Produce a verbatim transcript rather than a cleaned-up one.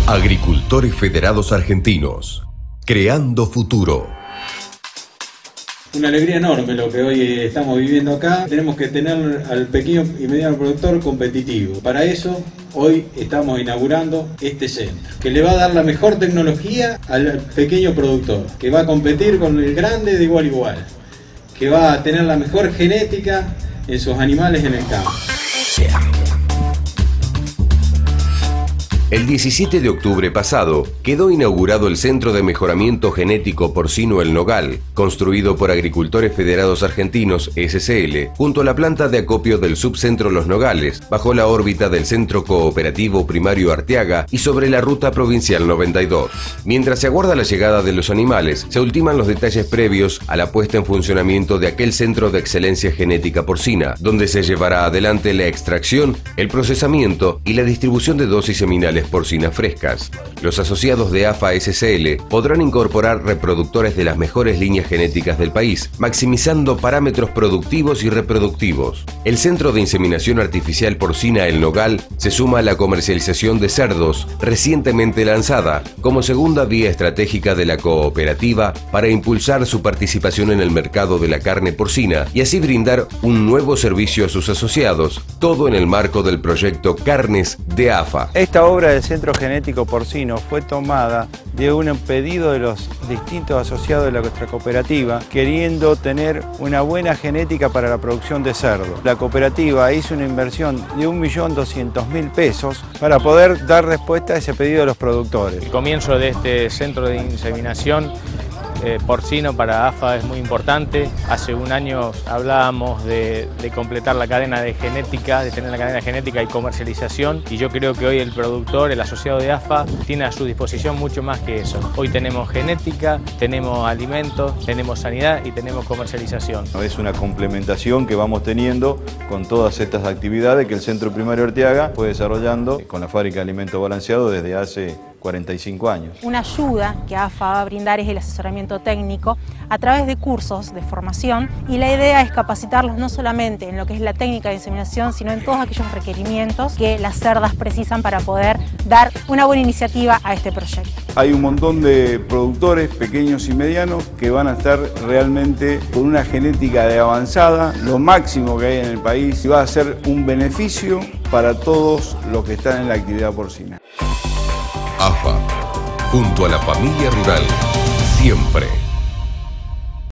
Agricultores Federados Argentinos, creando futuro. Una alegría enorme lo que hoy estamos viviendo acá. Tenemos que tener al pequeño y mediano productor competitivo. Para eso, hoy estamos inaugurando este centro, que le va a dar la mejor tecnología al pequeño productor, que va a competir con el grande de igual a igual, que va a tener la mejor genética en sus animales en el campo. El diecisiete de octubre pasado quedó inaugurado el Centro de Mejoramiento Genético Porcino El Nogal, construido por Agricultores Federados Argentinos, S C L, junto a la planta de acopio del subcentro Los Nogales, bajo la órbita del Centro Cooperativo Primario Arteaga y sobre la Ruta Provincial noventa y dos. Mientras se aguarda la llegada de los animales, se ultiman los detalles previos a la puesta en funcionamiento de aquel Centro de Excelencia Genética Porcina, donde se llevará adelante la extracción, el procesamiento y la distribución de dosis seminales porcinas frescas. Los asociados de A F A S C L podrán incorporar reproductores de las mejores líneas genéticas del país, maximizando parámetros productivos y reproductivos. El Centro de Inseminación Artificial Porcina El Nogal se suma a la comercialización de cerdos, recientemente lanzada como segunda vía estratégica de la cooperativa para impulsar su participación en el mercado de la carne porcina y así brindar un nuevo servicio a sus asociados, todo en el marco del proyecto Carnes de A F A. Esta obra del Centro Genético Porcino fue tomada de un pedido de los distintos asociados de nuestra cooperativa queriendo tener una buena genética para la producción de cerdo. La cooperativa hizo una inversión de un millón doscientos mil pesos para poder dar respuesta a ese pedido de los productores. El comienzo de este centro de inseminación Eh, porcino para A F A es muy importante. Hace un año hablábamos de, de completar la cadena de genética, de tener la cadena genética y comercialización, y yo creo que hoy el productor, el asociado de A F A, tiene a su disposición mucho más que eso. Hoy tenemos genética, tenemos alimentos, tenemos sanidad y tenemos comercialización. Es una complementación que vamos teniendo con todas estas actividades que el Centro Primario Arteaga fue desarrollando con la fábrica de alimentos balanceados desde hace cuarenta y cinco años. Una ayuda que A F A va a brindar es el asesoramiento técnico a través de cursos de formación, y la idea es capacitarlos no solamente en lo que es la técnica de inseminación, sino en todos aquellos requerimientos que las cerdas precisan para poder dar una buena iniciativa a este proyecto. Hay un montón de productores pequeños y medianos que van a estar realmente con una genética de avanzada, lo máximo que hay en el país, y va a ser un beneficio para todos los que están en la actividad porcina. A F A, junto a la familia rural, siempre.